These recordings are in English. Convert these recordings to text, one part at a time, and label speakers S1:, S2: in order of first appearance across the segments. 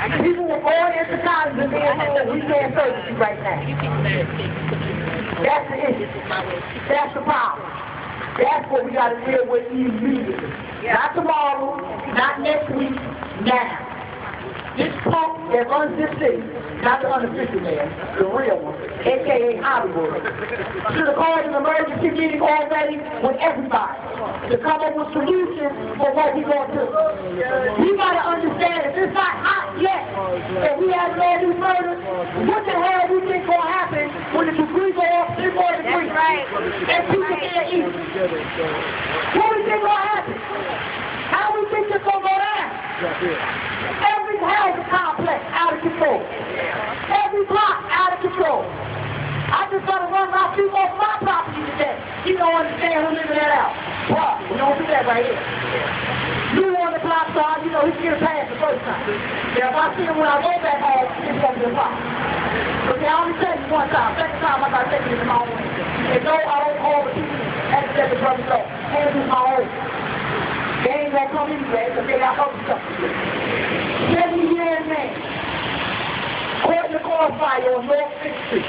S1: People were born into college and we can't service you right now. That's the issue. That's the problem. That's what we got to deal with immediately. Not tomorrow, not next week, now. This punk that runs this city, not the unofficial man, the real one, a.k.a. Hollywood, should have called an emergency meeting already with everybody to come up with solutions for what we're going to do. We got to understand if it's not hot yet, and we have all these murders, what the hell do you think going to happen when the degree go up 3 more degrees and people can't eat? What do you think going to happen? How do you think this going to go down? Every housing complex out of control. Every block out of control. I just got to run my feet off my property today. You don't understand who's living that out. Bruh, we don't do that right here. You on the block side, you know he's getting past the first time. Now if I see him when I go back home, it's going to be a problem. So I only tell you one time. Second time I got to take it in my own way. And no, I don't call the people at the brother go. Hands in my own. They ain't gonna come anyway because they got other stuff to do. 70-year man caught in the car fire on North 6th Street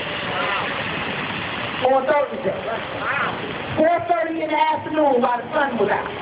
S1: on Thursday. 4:30 in the afternoon while the sun was out.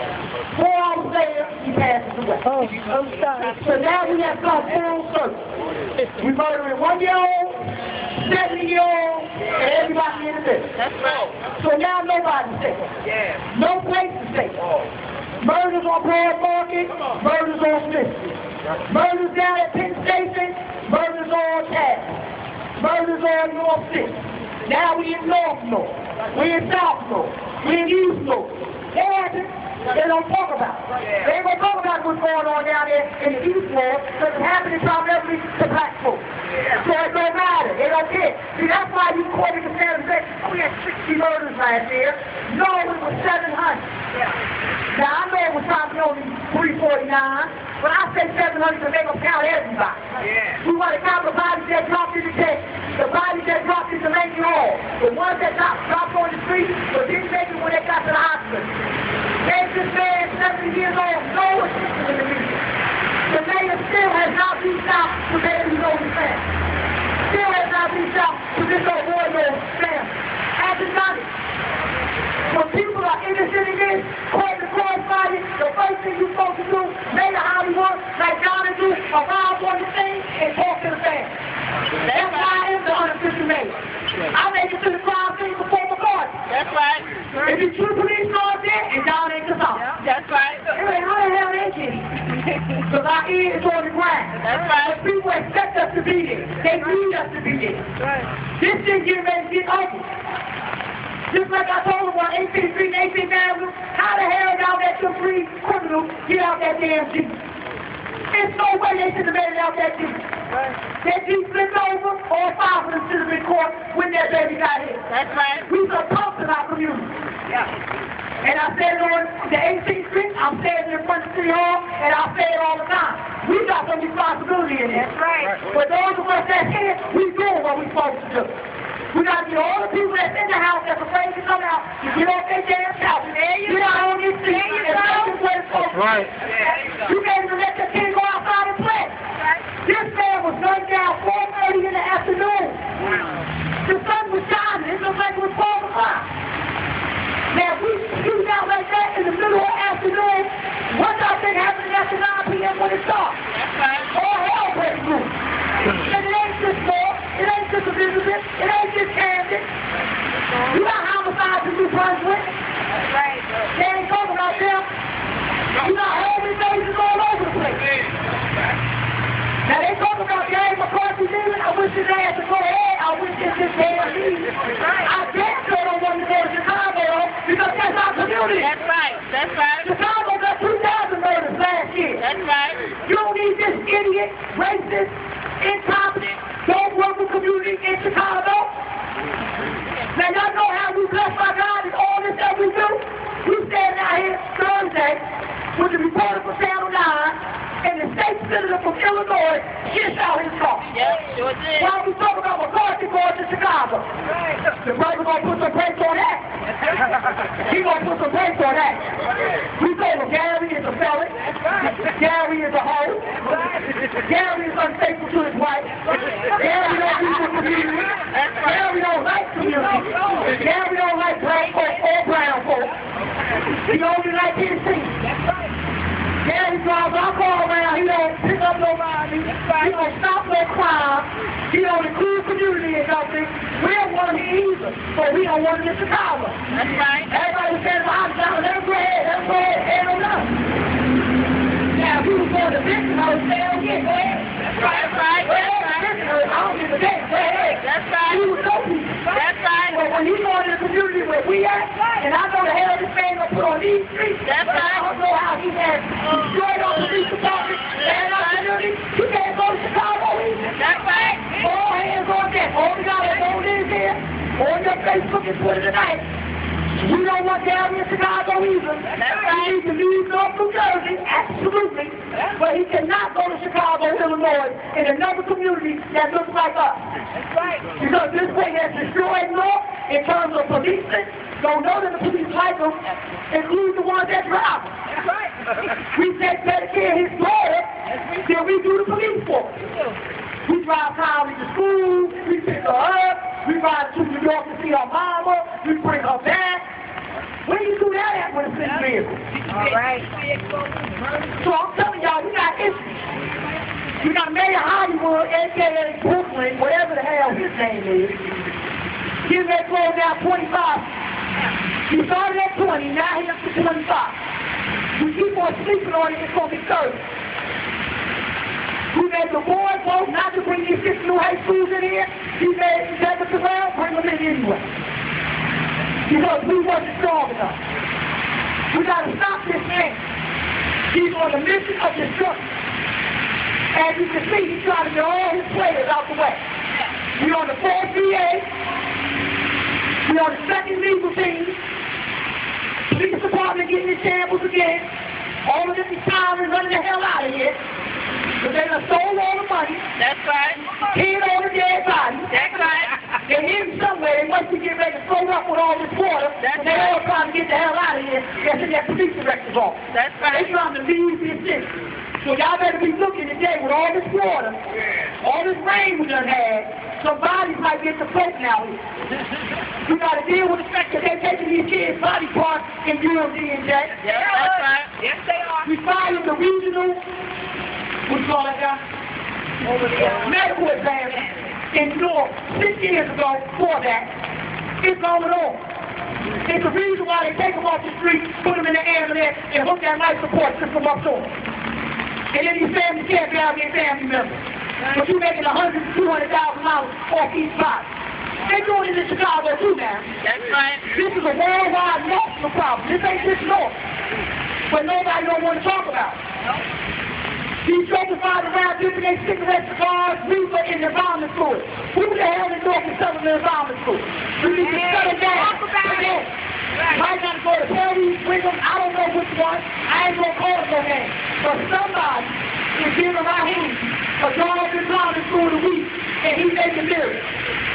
S1: 4 hours later, he passes away. Oh, I'm sorry. So now we have come full circle. We murdering 1-year-old, 70-year-old, and everybody in the middle.
S2: That's right.
S1: So now nobody's safe.
S2: Yeah.
S1: No place is safe. Murders on Broad Market, murders on Smith Street. Murders down at Penn Station, murders on Taft. Murders on North 6. Now we in North. We in South North. We in East North. They don't talk about it. They ain't gonna talk about what's going on down there in the East North because it's happening primarily to black folks. So it don't matter. They don't care. See, that's why you quoted the San and say, oh, we had 60 murders last year. No, it was 700. Now, I know it was probably only 349, but I say 700 to make them count everybody. We want to count the bodies that dropped in the tent, the bodies that dropped in the main hall, the ones that dropped on the street, but didn't make it when they got to the hospital. There's this man, 70 years old, no assistance in the media. The mayor still has not reached out to Baby Rose's family. Still has not reached out to this old boy Rose's family. Hasn't done it. When people are innocent in this, caught in the crossfire, the first thing you're supposed to do, Mayor Hollywood, like John and do, arrive on the scene and talk to the family. That's why I am the unofficial mayor. I made it to the crime scene before McCarthy.
S2: That's right.
S1: If you two police cars there, and John ain't the song.
S2: That's right.
S1: Anyway, how the hell they get it? Because our ear is on the ground.
S2: That's right.
S1: But people expect us to be there. They need us to be there.
S2: Right.
S1: This thing getting ready to get ugly. Just like I told them on 18th Street and 18th Avenue, how the hell y'all let them three criminals get out that damn Jeep? There's no way they should have made it out that Jeep. Right. That Jeep flipped over, all 5 of them should have been caught when that baby got hit.
S2: That's right.
S1: We are punks in our community.
S2: Yeah.
S1: And I said it on the 18th Street, I'm saying it in front of City Hall, and I say it all the time. We got some responsibility in there.
S2: That's right.
S1: But those of us that's here, we doing what we supposed to do. We got to get all the people that's in the house that's afraid to come out to get off their damn couch. Get out on this street and make them where it's supposed to be. You can't even let the kid go outside and play. This man was gunned down 4:30 in the afternoon. The sun was shining. It looked like it was 12 o'clock. Now, if we shoot out like that in the middle of the afternoon, what y'all think happening after 9 p.m. when it's dark? All hell breaks loose. And it ain't just North, it ain't just Elizabeth, it ain't just Camden. You got homicides in New Brunswick. They ain't talking about them. You got homeless bases all over the place. Now they talk about Gary McCarthy leaving. I wish his ass would go ahead. I wish his damn leave. I damn sure don't want to go to Chicago because that's our community.
S2: That's right. That's right.
S1: Chicago got 2,000 murders last year.
S2: That's right.
S1: You don't need this idiot, racist, incompetent, don't work with community in Chicago. Now y'all know how we blessed by God and all this that we do. We stand out here Thursday with the reporter for Channel 9. And the state senator from Illinois gets out his car.
S2: Yep, sure did.
S1: While we talk about McCarthy going to Chicago.
S2: Right.
S1: The brother gonna put some brakes on that. He gonna put some brakes on that. We told him Gary is a felon. Gary is a hoe. Gary is unfaithful to his wife. Gary don't do the community. Gary don't like community. Gary don't like black folk or brown folk. He only like his team. Gary drives alcohol around. He don't pick up nobody. He don't stop no crime. He don't include community in nothing. We don't want him either, but we don't want him in Chicago.
S2: That's right.
S1: Everybody says, I'm down, let him go ahead, hell no. Now, if you was going to victim, I would say, oh yeah, go ahead.
S2: That's right.
S1: I don't give a damn, go ahead.
S2: That's right.
S1: He was no people.
S2: That's right.
S1: But when he's going to the community where we at, and I know the hell this man gonna put on these streets,
S2: that's right.
S1: I don't know how he has destroyed all the police department and our community. You can't go to Chicago either.
S2: That's right.
S1: All hands on deck. All we got is on this here, on your Facebook and Twitter tonight. We don't want Gary in Chicago either.
S2: That's right.
S1: He needs to leave North New Jersey, absolutely. But he cannot go to Chicago, Illinois, in another community that looks like us.
S2: That's right.
S1: Because this way has destroyed North in terms of policing. Don't know that the police like them, including the ones that drive.
S2: That's right.
S1: We take better care of his daughter than we do the police force. We drive Kylie to school, we pick her up, we ride to New York to see her mama, we bring her back. Where do you do that at with a city vehicle?
S2: All right.
S1: So I'm telling y'all, we got issues. We got Mayor Hollywood, a.k.a. Brooklyn, whatever the hell his name is. He's that close down 25. He started at 20, now he's up to 25. We keep on sleeping on it, it's going to be 30. We made the board vote not to bring these 6 new high schools in here. He made Deborah Terrell bring them in anyway. Because we wasn't strong enough. We got to stop this man. He's on a mission of destruction. As you can see, he's trying to get all his players out the way. We're on the 4th VA. We're on the 2nd legal team. Police department getting in shambles again. All of them is tired and running the hell out of here. But they done stole all the money.
S2: That's right.
S1: Hid all the dead bodies.
S2: That's right.
S1: They hid them somewhere. They must be getting ready to throw up with all this water.
S2: That's
S1: and they all trying to get the hell out of here. That's in that police director's office.
S2: That's right.
S1: They trying to leave this city. So y'all better be looking today with all this water, all this rain we done had. Some bodies might get to float now here. We got to deal with the fact that they're taking these kids' body parts and UMD and that.
S2: Yeah, that's right. Yes, they are.
S1: We fired the regional, what you call that guy?
S2: Over there.
S1: Medical examiner in New York 6 years ago for that. It's going on. It's the reason why they take them off the street, put them in the ambulance, and hook that life support system up to them. And then these families can't be out their family members. But you're making $100,000 to $200,000 off each body. They're doing it in Chicago too now.
S2: That's right.
S1: This is a worldwide national problem. This ain't just North. But nobody don't want to talk about it. These children ride around giving their cigarettes, cigars, reefer, and embalming fluid. Who the hell in North is selling the embalming fluid? We need to shut it down. Might not go to Perry, Wiggum, I don't know which one. I ain't gonna call it no name. But somebody is giving Raheem a dog embalming fluid a week, and he's making millions.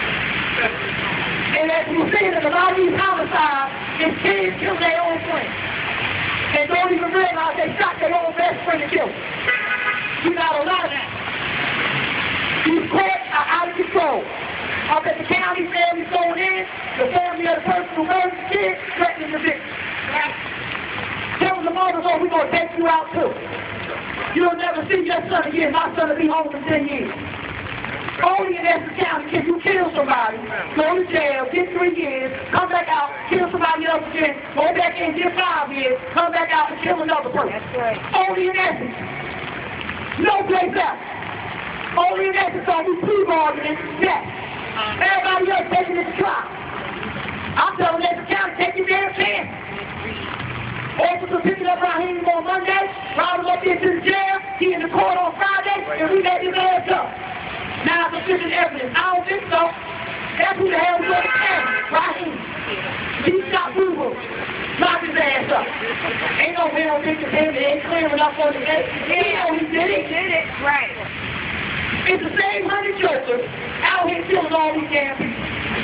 S1: And as we see in a lot of these homicides, it's kids kill their own friends. And don't even realize they shot their own best friend and killed them. We got a lot of that. These courts are out of control. Up at the county, families going in, the family of the person who murdered the kid, threatening the victim. Telling the mothers, oh, we're going to take you out too. You'll never see your son again. My son will be home in 10 years. Only in Essex County can you kill somebody, go to jail, get 3 years, come back out, kill somebody else again, go back in, get 5 years, come back out and kill another person.
S2: That's right.
S1: Only in Essex. No place else. Only in Essex on these plea bargaining, yes. Everybody else taking it to trial. I'm telling Essex County, take your damn chance. Officer picking up Raheem on Monday, brought him up into the jail, he in the court on Friday, and we let his ass up. Now sufficient evidence. I don't think so. That's who the hell was the camera. Raheem. He shot Boo-Boo. Knocked his ass up. Ain't no hell think of him. They ain't clearing up on the day. He know he did it.
S2: He did it. Right.
S1: It's the same honey jokers out here killing all these damn people.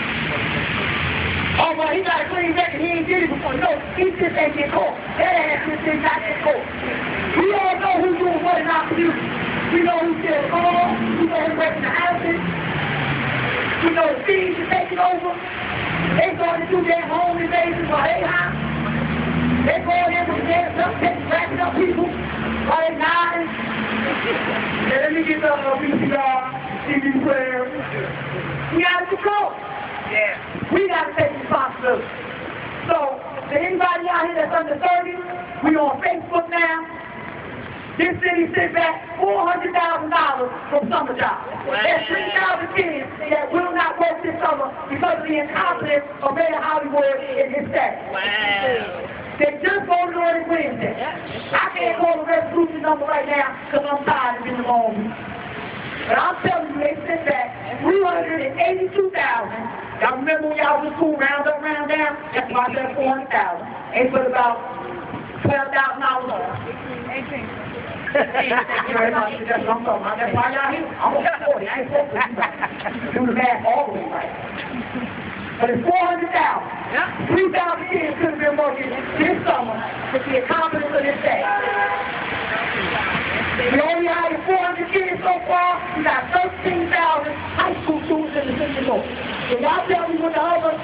S1: Oh, well, he got a clean record. He ain't did it before. No, he just ain't get caught. That ass just did not get caught. We all know who's doing what in our community. We know who's still over, they going to do their home invasion while they high. They going in with their stuff, wrapping up people while they nodding. And let me get the VCR, TV player. We got to control.
S2: Yeah.
S1: We got to take responsibility. So, to anybody out here that's under 30, we on Facebook now. This city sent back $400,000 from summer jobs. There's 3,000 kids that will not work this summer because of the incompetence of Mayor Hollywood and his staff.
S2: Wow.
S1: They just voted on it Wednesday. I can't call the resolution number right now because I'm tired of being alone. But I'm telling you, they sent back $382,000. Y'all remember when y'all was in school, round up, round down? That's why I said $400,000. They put about $12,000 on. Thank you very much. That's what I'm talking about. That's why y'all here. I'm on 40. I ain't supposed to do that. Do the math all the way right. But it's $400,000. 3,000 kids could have been working this summer with the incompetence of this day. We only hired 400 kids so far. We got 13,000 high school students in the city of North. So y'all tell me what the other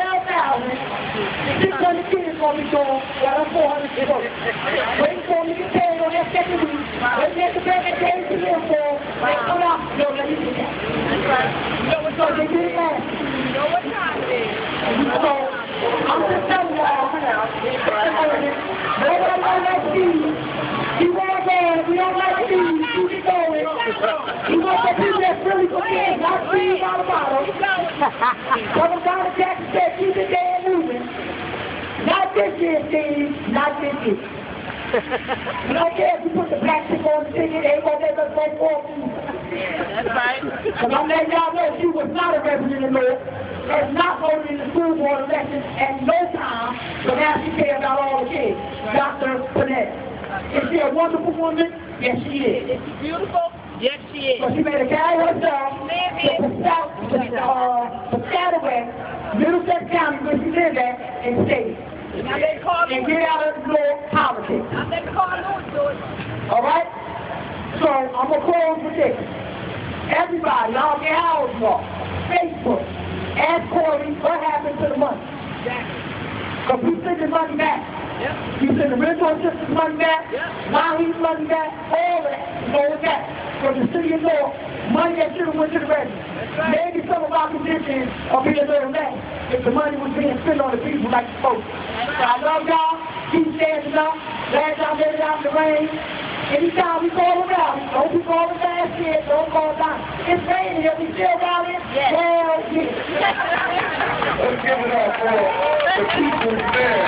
S1: 12,600 kids going to be doing while them 400 kids working. Waiting for them to get paid on their second week. Waiting at the bank at the ATM for they come out. No, let me do that.
S2: That's right. You know what
S1: So they did it last.
S2: You know what time it is.
S1: So I'm just telling y'all, nobody want that Steve. He won't go. We don't like Steve. Keep it going. He wants the people that's really prepared, not Steve out of the bottle. Brother Donald Jackson said, keep it there and moving. Not this year, Steve. Not this year. We don't care if you put the plastic on the ticket, they won't let us go forward.
S2: That's right.
S1: Because I'm letting y'all know she was not a resident of North, has not voted in the school board election at no time, but now she cares about all the kids. Dr. Panetta. Is she a wonderful woman? Yes, she is.
S2: Is she beautiful? Yes, she is.
S1: So she made a guy herself to Piscataway, Middlesex County, where she lived at, and stayed.
S2: Now they call
S1: And get out of North politics.
S2: Now they call Louis to it.
S1: All right? So I'm going to close with this. Everybody, I don't care how old you are, Facebook, ask Corey what happened to the money. Because we send the money back.
S2: Yep.
S1: You send the rental assistance money back,
S2: Yep.
S1: now he's money back, all of that. Go with that. From the city of North, money that should have went to the residents.
S2: right.
S1: Maybe some of our conditions are being a little less if the money was being spent on the people like it's supposed to. So I love y'all. Keep standing up. Glad y'all made it out in the rain. Anytime we call around, don't be calling last year, don't call down. It's raining, if we still got it,
S2: Yes.
S1: hell yeah.
S3: Let's give it up for the people there.